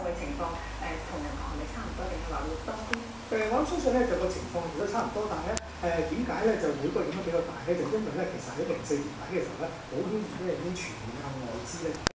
情況同銀行係咪差唔多，定係話會多啲？ 我諗相信咧就個情況其實都差唔多，但係咧點解咧就每個影響比較大咧？就因為咧其實喺04年底嘅時候咧，保險業咧已經全面向外資咧。